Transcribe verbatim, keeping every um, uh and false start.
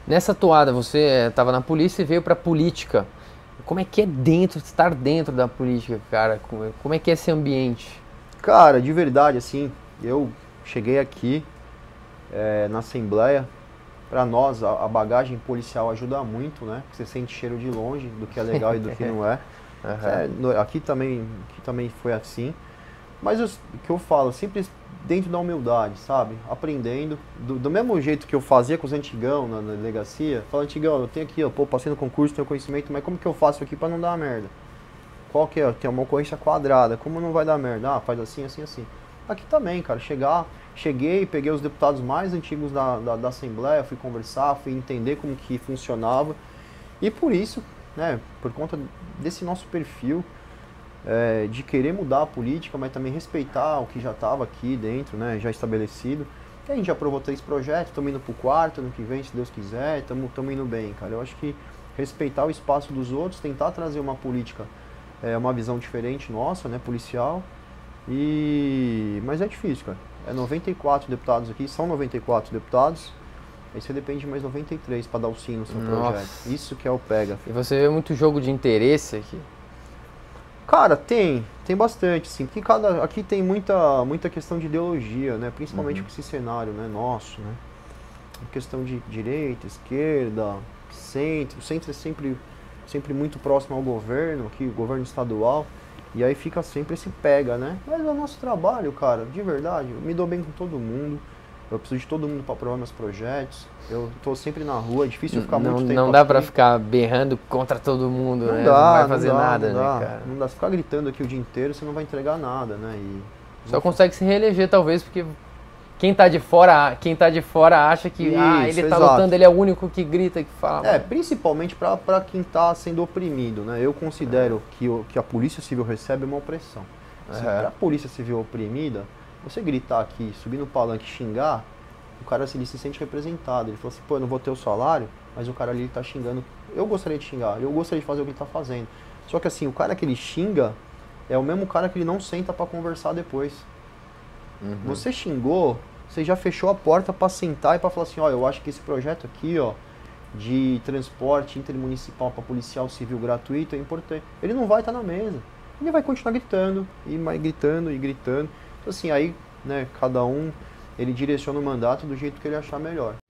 Nessa toada, você estava na polícia e veio para política. Como é que é dentro, estar dentro da política, cara? Como é que é esse ambiente? Cara, de verdade, assim, eu cheguei aqui é, na Assembleia. Para nós, a, a bagagem policial ajuda muito, né? Você sente cheiro de longe do que é legal e do que não é. Uhum. É, no, aqui, também, aqui também foi assim. Mas eu, o que eu falo, sempre dentro da humildade, sabe? Aprendendo. Do, do mesmo jeito que eu fazia com os antigão na, na delegacia. Fala, antigão, eu tenho aqui, ó, pô, passei no concurso, tenho conhecimento, mas como que eu faço aqui para não dar merda? Qual que é? Tem uma ocorrência quadrada, como não vai dar merda? Ah, faz assim, assim, assim. Aqui também, cara, chegar, cheguei, peguei os deputados mais antigos da, da, da Assembleia, fui conversar, fui entender como que funcionava. E por isso, né, por conta desse nosso perfil, é, de querer mudar a política, mas também respeitar o que já estava aqui dentro, né, já estabelecido. E a gente já aprovou três projetos, estamos indo pro quarto, ano que vem, se Deus quiser, estamos indo bem, cara. Eu acho que respeitar o espaço dos outros, tentar trazer uma política, é, uma visão diferente nossa, né, policial. E... Mas é difícil, cara. É noventa e quatro deputados aqui, são noventa e quatro deputados. Aí você depende de mais noventa e três para dar o sim no seu Nossa. projeto. Isso que é o pega. E você vê muito jogo de interesse aqui? Cara, tem, tem bastante, sim. Porque cada, aqui tem muita, muita questão de ideologia, né? Principalmente Uhum. com esse cenário, né, nosso, né? Questão de direita, esquerda, centro. O centro é sempre, sempre muito próximo ao governo, aqui, o governo estadual. E aí fica sempre esse pega, né? Mas é o nosso trabalho, cara, de verdade. Eu me dou bem com todo mundo. Eu preciso de todo mundo para aprovar meus projetos. Eu tô sempre na rua, é difícil ficar Não, muito tempo não dá aqui. pra ficar berrando contra todo mundo, Não né? dá, não vai não fazer dá, nada, não dá. né, cara? Não dá. Se ficar gritando aqui o dia inteiro, você não vai entregar nada, né? E Só consegue se reeleger, talvez, porque quem tá de fora, quem tá de fora acha que ah, Isso, ele tá exato. lutando, ele é o único que grita, que fala. É, principalmente para quem está sendo oprimido, né? Eu considero que, o, que a Polícia Civil recebe uma opressão. Se Uhum. a Polícia Civil oprimida, você gritar aqui, subir no palanque e xingar, o cara assim, ele se sente representado. Ele fala assim, pô, eu não vou ter o salário, mas o cara ali está xingando. Eu gostaria de xingar, eu gostaria de fazer o que ele está fazendo. Só que assim, o cara que ele xinga é o mesmo cara que ele não senta para conversar depois. Uhum. Você xingou, você já fechou a porta para sentar e para falar assim, ó, eu acho que esse projeto aqui, ó, de transporte intermunicipal para policial civil gratuito é importante. Ele não vai estar na mesa. Ele vai continuar gritando, e mais gritando e gritando. Então assim, aí, né, cada um, ele direciona o mandato do jeito que ele achar melhor.